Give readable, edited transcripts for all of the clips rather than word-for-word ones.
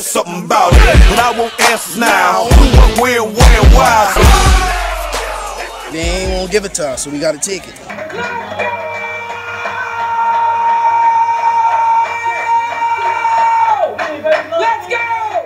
something about it. And I want answers now. Who, what, where, when, why. They ain't gonna give it to us, so we gotta take it. Let's go!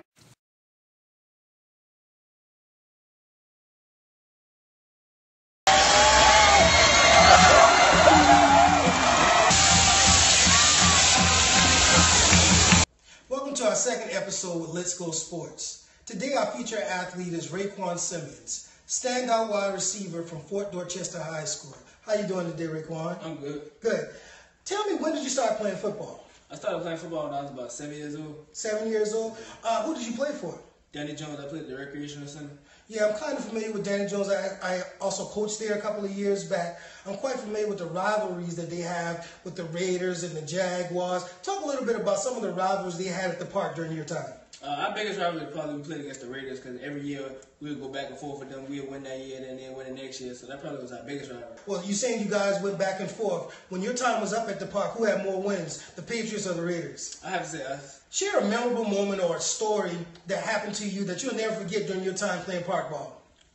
Welcome to our second episode with Let's Go Sports. Today our featured athlete is Ra'Quan Simmons, standout wide receiver from Fort Dorchester High School. How you doing today, Ra'Quan? I'm good. Good. Tell me, when did you start playing football? I started playing football when I was about 7 years old. 7 years old? Who did you play for? Danny Jones, I played at the recreational center. Yeah, I'm kind of familiar with Danny Jones. I also coached there a couple of years back. I'm quite familiar with the rivalries that they have with the Raiders and the Jaguars. Talk a little bit about some of the rivalries they had at the park during your time. Our biggest rivalry probably we played against the Raiders because every year we would go back and forth with them. We would win that year and then they'd win the next year. So that probably was our biggest rivalry. Well, you're saying you guys went back and forth. When your time was up at the park, who had more wins, the Patriots or the Raiders? I have to say us. Share a memorable moment or a story that happened to you that you'll never forget during your time playing park ball.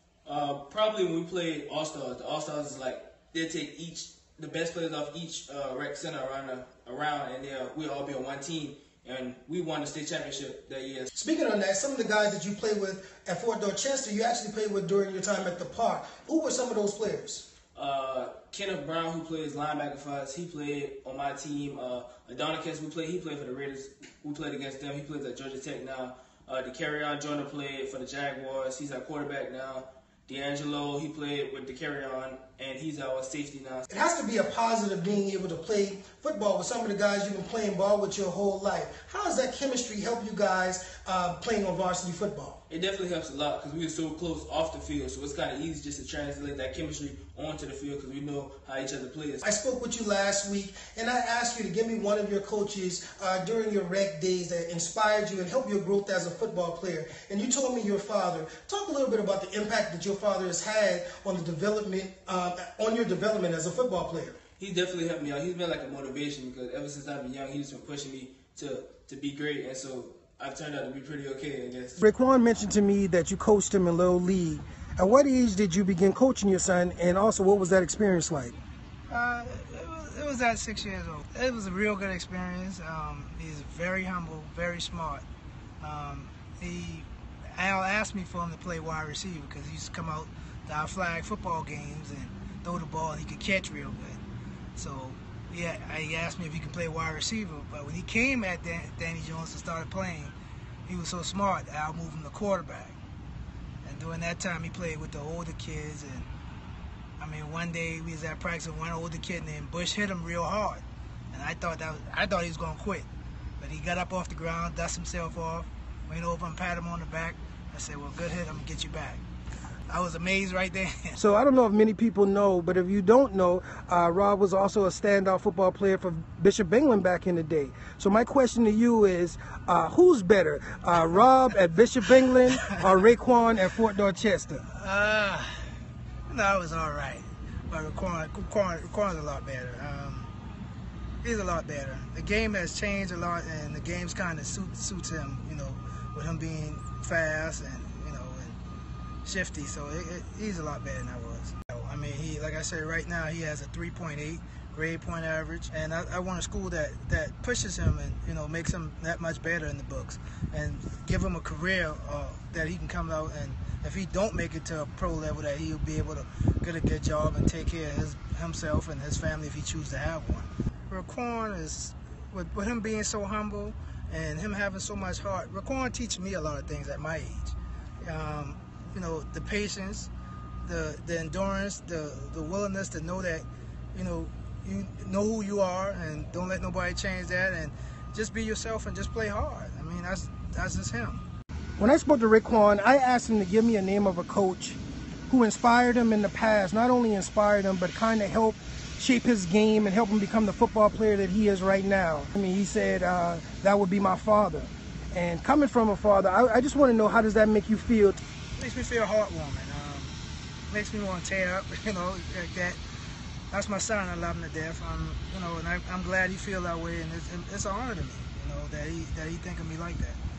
Probably when we played All-Stars. The All-Stars is like, they take the best players off each rec center around and we'll all be on one team. And we won the state championship that year. Speaking of that, some of the guys that you played with at Fort Dorchester, you actually played with during your time at the park. Who were some of those players? Kenneth Brown, who plays linebacker for us, he played on my team. Adonicus, he played for the Raiders. We played against them. He plays at Georgia Tech now. DeCarrion Joyner played for the Jaguars. He's our quarterback now. D'Angelo, he played with DeCarrion, and he's our safety now. It has to be a positive being able to play football with some of the guys you've been playing ball with your whole life. How does that chemistry help you guys playing on varsity football? It definitely helps a lot because we were so close off the field, so it's kind of easy just to translate that chemistry onto the field because we know how each other plays. I spoke with you last week, and I asked you to give me one of your coaches during your rec days that inspired you and helped your growth as a football player. And you told me your father. Talk a little bit about the impact that your father has had on the development, on your development as a football player. He definitely helped me out. He's been like a motivation because ever since I've been young, he's been pushing me to be great, and so I've turned out to be pretty okay, I guess. Ra'Quan mentioned to me that you coached him in Little League. At what age did you begin coaching your son, and also what was that experience like? It was at 6 years old. It was a real good experience. He's very humble, very smart. Al asked me for him to play wide receiver because he used to come out to our flag football games and throw the ball and he could catch real good. So yeah, he asked me if he could play wide receiver, but when he came at Danny Jones and started playing, he was so smart, Al moved him to quarterback. And during that time, he played with the older kids. And I mean, one day we was at practice and one older kid named Bush hit him real hard, and I thought he was gonna quit, but he got up off the ground, dusted himself off, went over and patted him on the back. I said, "Well, good hit, I'm gonna get you back." I was amazed right there. So I don't know if many people know, but if you don't know, Rob was also a standout football player for Bishop England back in the day. So my question to you is, who's better, Rob at Bishop England or Ra'Quan at Fort Dorchester? No, it was all right, but Ra'Quan's a lot better. He's a lot better. The game has changed a lot, and the game's kind of suits him, you know, with him being fast and shifty, so he's a lot better than I was. I mean, like I said, right now he has a 3.8 grade point average, and I want a school that pushes him and, you know, makes him that much better in the books and give him a career that he can come out, and if he don't make it to a pro level, that he'll be able to get a good job and take care of himself and his family if he chooses to have one. Ra'Quan is, with him being so humble and him having so much heart, Ra'Quan teaches me a lot of things at my age. You know, the patience, the endurance, the willingness to know that, you know who you are and don't let nobody change that, and just be yourself and just play hard. I mean, that's just him. When I spoke to Ra'Quan, I asked him to give me a name of a coach who inspired him in the past, not only inspired him, but kind of helped shape his game and help him become the football player that he is right now. I mean, he said that would be my father. And coming from a father, I just want to know, how does that make you feel? Makes me feel heartwarming. Makes me want to tear up, you know, like that. That's my son. I love him to death. You know, and I'm glad he feels that way, and it's an honor to me, you know, that he think of me like that.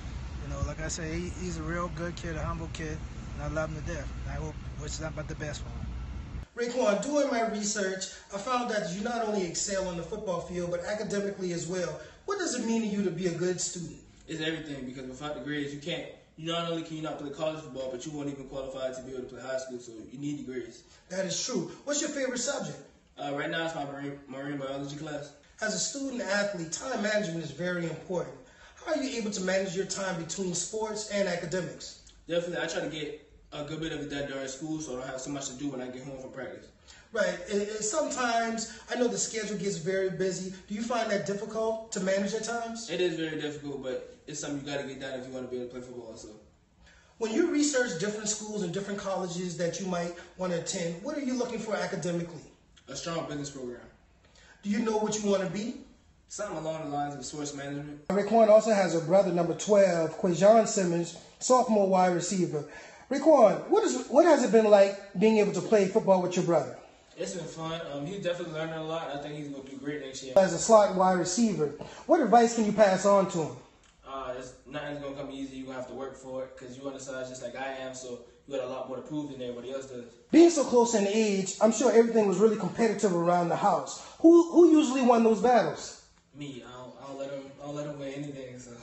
You know, like I say, he's a real good kid, a humble kid, and I love him to death. And I wish nothing but the best for him. Ra'Quan, doing my research, I found that you not only excel on the football field, but academically as well. What does it mean to you to be a good student? It's everything, because without the grades, you not only can you not play college football, but you won't even qualify to be able to play high school, so you need the grades. That is true. What's your favorite subject? Right now, it's my marine biology class. As a student athlete, time management is very important. How are you able to manage your time between sports and academics? Definitely, I try to get a good bit of it done during school, so I don't have so much to do when I get home from practice. Right. Sometimes, I know the schedule gets very busy. Do you find that difficult to manage at times? It is very difficult, but it's something you got to get done if you want to be able to play football. So, when you research different schools and different colleges that you might want to attend, what are you looking for academically? A strong business program. Do you know what you want to be? Something along the lines of sports management. Ra'Quan also has a brother, number 12, Ra'Quan Simmons, sophomore wide receiver. Ra'Quan, what has it been like being able to play football with your brother? It's been fun. He's definitely learning a lot. I think he's going to do great next year. As a slot wide receiver, what advice can you pass on to him? Nothing's going to come easy. You're going to have to work for it, because you're undersized just like I am, so you got a lot more to prove than everybody else does. Being so close in age, I'm sure everything was really competitive around the house. Who usually won those battles? Me. I don't let him win anything, so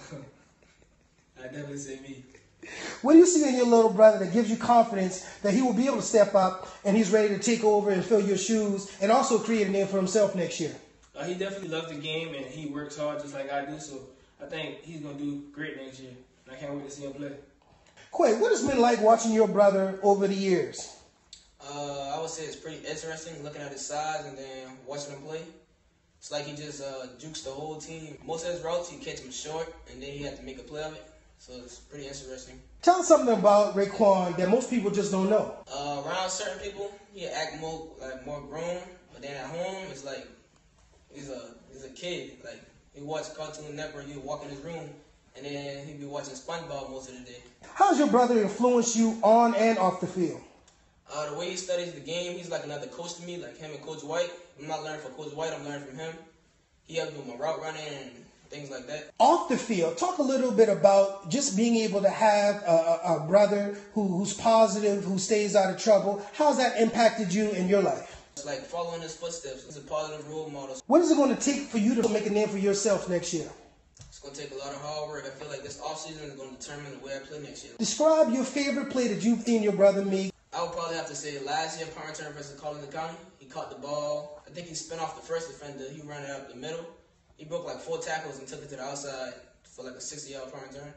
I definitely say me. What do you see in your little brother that gives you confidence that he will be able to step up and he's ready to take over and fill your shoes and also create a name for himself next year? He definitely loves the game, and he works hard just like I do, so I think he's going to do great next year. I can't wait to see him play. Quay, what has it been like watching your brother over the years? I would say it's pretty interesting looking at his size and then watching him play. It's like he just jukes the whole team. Most of his routes, he catch him short, and then he had to make a play of it. So it's pretty interesting. Tell us something about Ra'Quan that most people just don't know. Around certain people, he act more grown, but then at home, it's like he's a kid. Like he watch Cartoon Network, he'd walk in his room, and then he'd be watching SpongeBob most of the day. How's your brother influenced you on and off the field? The way he studies the game, he's like another coach to me, like him and Coach White. I'm not learning from Coach White, I'm learning from him. He helped me with my route running and things like that. Off the field, talk a little bit about just being able to have a brother who's positive, who stays out of trouble. How's that impacted you in your life? It's like following his footsteps. He's a positive role model. What is it going to take for you to make a name for yourself next year? It's going to take a lot of hard work. I feel like this offseason is going to determine the way I play next year. Describe your favorite play that you've seen your brother make. I would probably have to say last year, punt return versus Collins County. He caught the ball. I think he spun off the first defender. He ran it up the middle. He broke like 4 tackles and took it to the outside for like a 60-yard punt return.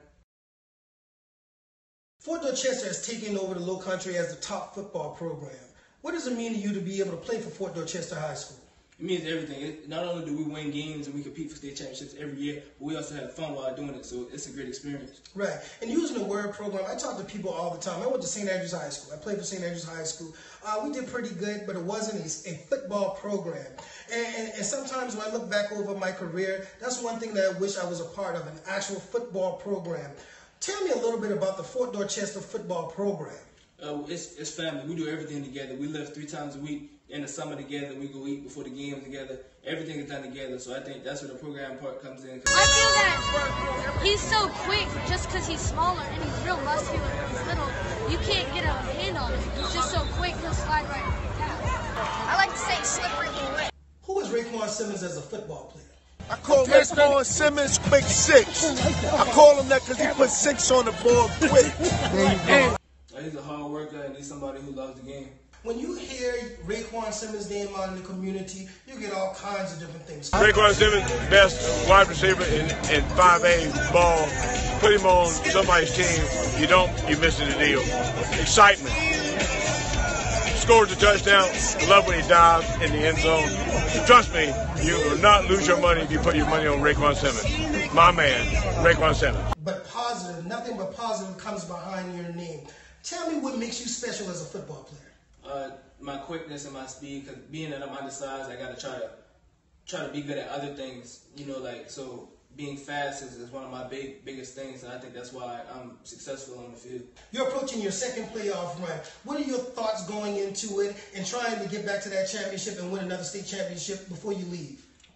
Fort Dorchester has taken over the Low Country as the top football program. What does it mean to you to be able to play for Fort Dorchester High School? It means everything. Not only do we win games and we compete for state championships every year, but we also have fun while doing it, so it's a great experience. Right. And using the word program, I talk to people all the time. I went to St. Andrews High School. I played for St. Andrews High School. We did pretty good, but it wasn't a football program. And sometimes when I look back over my career, that's one thing that I wish I was a part of, an actual football program. Tell me a little bit about the Fort Dorchester football program. It's family. We do everything together. We live 3 times a week in the summer together. We go eat before the games together. Everything is done together. So I think that's where the program part comes in. I feel that he's so quick just because he's smaller and he's real muscular when he's little. You can't get a hand on him. He's just so quick, he'll slide right down. I like to say slippery and wet. Who is Ra'Quan Simmons as a football player? I call Ra'Quan Simmons quick 6. I call him that because he put 6 on the board quick. He's a hard worker and he's somebody who loves the game. When you hear Ra'Quan Simmons' name out in the community, you get all kinds of different things. Ra'Quan Simmons, best wide receiver in 5A ball. Put him on somebody's team. You miss the deal. Excitement. Scores a touchdown. Love when he dives in the end zone. Trust me, you will not lose your money if you put your money on Ra'Quan Simmons. My man, Ra'Quan Simmons. But positive, nothing but positive comes behind your name. Tell me what makes you special as a football player. My quickness and my speed, because being that I'm undersized, I gotta try to be good at other things, so being fast is one of my biggest things, and I think that's why I'm successful on the field. You're approaching your second playoff run. What are your thoughts going into it and trying to get back to that championship and win another state championship before you leave?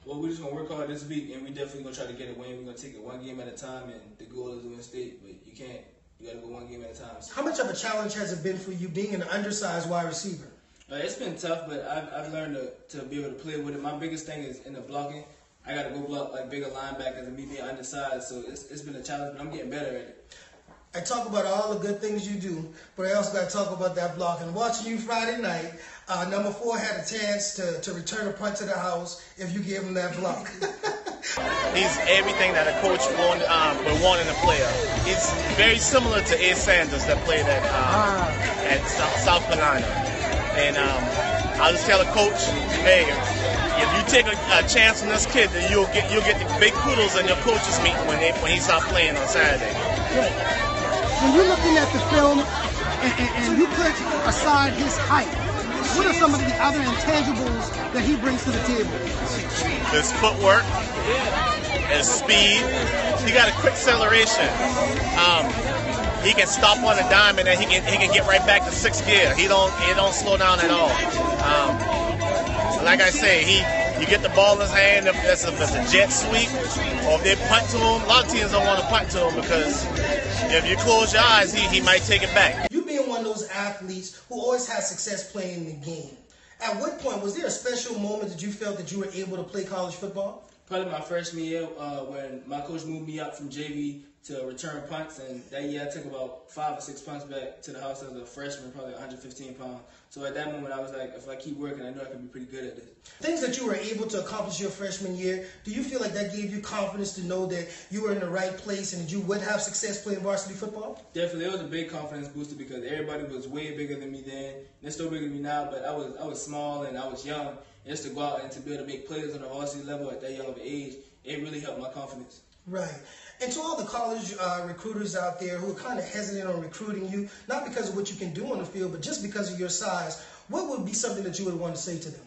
Well, we're just going to work hard this week, and we definitely going to try to get a win. We're going to take it one game at a time, and the goal is to win state, but you can't. You got to go one game at a time. How much of a challenge has it been for you being an undersized wide receiver? It's been tough, but I've learned to be able to play with it. My biggest thing is in the blocking. I got to go block like bigger linebackers and me being undersized, so it's been a challenge, but I'm getting better at it. I talk about all the good things you do, but I also got to talk about that blocking. Watching you Friday night, number 4 had a chance to return a punt to the house if you gave him that block. He's everything that a coach would want in a player. He's very similar to Ed Sanders that played at South Carolina. And I'll just tell a coach, hey, if you take a chance on this kid, then you'll get the big kudos in your coaches meeting when he starts playing on Saturday. Good. When you're looking at the film and you put aside his height, what are some of the other intangibles that he brings to the table? His footwork, his speed. He got a quick acceleration. He can stop on a dime and then he can get right back to 6th gear. He don't slow down at all. Like I say, you get the ball in his hand if it's a jet sweep or if they punt to him. A lot of teams don't want to punt to him because if you close your eyes, he might take it back. You being one of those athletes who always has success playing the game, at what point was there a special moment that you felt that you were able to play college football? Probably my freshman year when my coach moved me up from JV to return punts, and that year I took about 5 or 6 punts back to the house as a freshman, probably 115 pounds. So at that moment I was like, if I keep working, I know I can be pretty good at this. Things that you were able to accomplish your freshman year, do you feel like that gave you confidence to know that you were in the right place and that you would have success playing varsity football? Definitely, it was a big confidence booster because everybody was way bigger than me then. They're still bigger than me now, but I was small and I was young. And just to go out and to be able to make plays on the varsity level at that young of an age, it really helped my confidence. Right. And to all the college recruiters out there who are kind of hesitant on recruiting you, not because of what you can do on the field, but just because of your size, what would be something that you would want to say to them?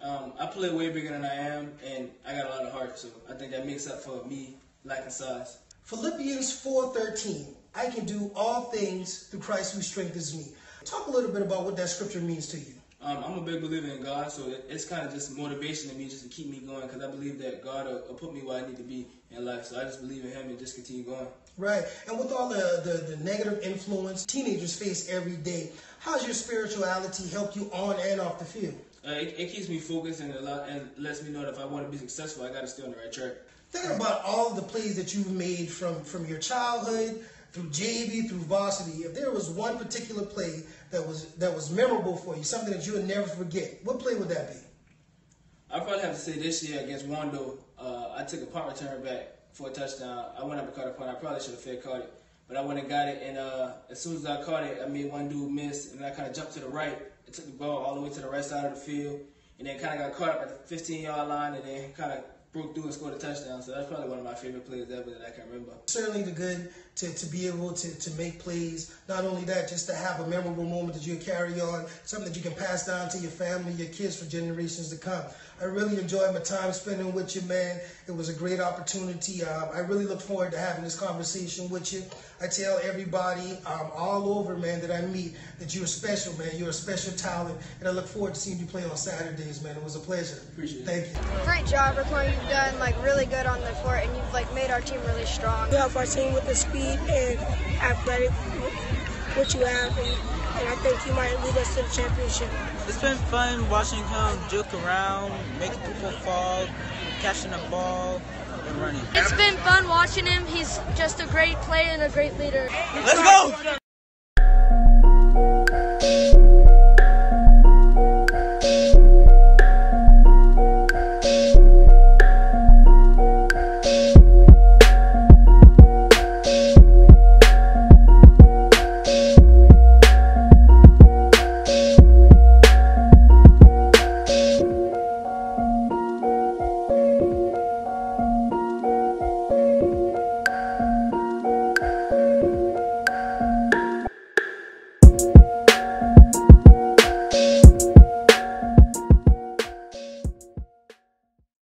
I play way bigger than I am, and I got a lot of heart, so I think that makes up for me lacking size. Philippians 4:13, I can do all things through Christ who strengthens me. Talk a little bit about what that scripture means to you. I'm a big believer in God, so it's kind of just motivation to me just to keep me going because I believe that God will put me where I need to be in life. So I just believe in Him and just continue going. Right. And with all the negative influence teenagers face every day, how has your spirituality helped you on and off the field? It keeps me focused and lets me know that if I want to be successful, I got to stay on the right track. Thinking about all the plays that you've made from your childhood through JV, through varsity, if there was one particular play that was memorable for you, something that you would never forget, what play would that be? I'd probably have to say this year against Wando, I took a punt return back for a touchdown. I went up and caught a punt. I probably should have fair caught it, but I went and got it, and as soon as I caught it, I made one dude miss, and I kind of jumped to the right. I took the ball all the way to the right side of the field, and then kind of got caught up at the 15-yard line, and then kind of broke through and scored a touchdown. So that's probably one of my favorite plays ever that I can remember. Certainly the good to be able to make plays. Not only that, just to have a memorable moment that you carry on, something that you can pass down to your family, your kids for generations to come. I really enjoyed my time spending with you, man. It was a great opportunity. I really look forward to having this conversation with you. I tell everybody all over, man, that I meet that you're special, man. You're a special talent, and I look forward to seeing you play on Saturdays, man. It was a pleasure. Appreciate it. Thank you. Great job, Ra'Quan. You've done really good on the court, and you've made our team really strong. You help our team with the speed and athletic, what you have, and I think you might lead us to the championship. It's been fun watching him juke around, making people fall, catching the ball, and running. It's been fun watching him. He's just a great player and a great leader. Let's go!